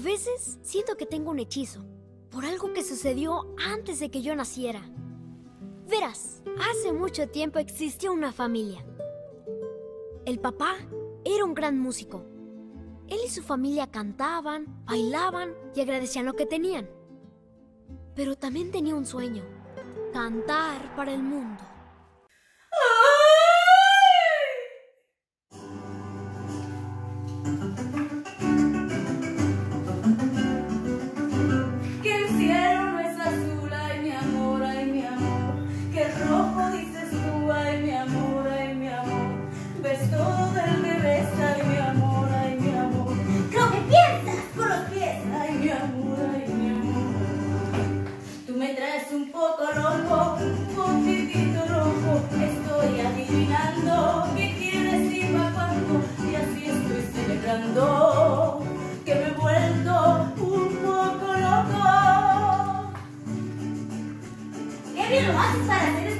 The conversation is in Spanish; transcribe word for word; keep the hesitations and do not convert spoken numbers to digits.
veces siento que tengo un hechizo por algo que sucedió antes de que yo naciera. Verás, hace mucho tiempo existió una familia. El papá era un gran músico. Él y su familia cantaban, bailaban y agradecían lo que tenían. Pero también tenía un sueño: cantar para el mundo. Que el cielo no es azul, ay mi amor, ay mi amor. Que el rojo dices tú, ay mi amor, ay mi amor. Ves todo del revés, ay mi amor, ay mi amor. Lo que piensas por los pies, ay mi amor, ay mi amor. Tú me traes un poco loco, un poquitito rojo. Estoy adivinando qué quieres y pa' cuándo. Y así estoy celebrando que me he vuelto un poco loco. ¡Qué bien lo haces para hacer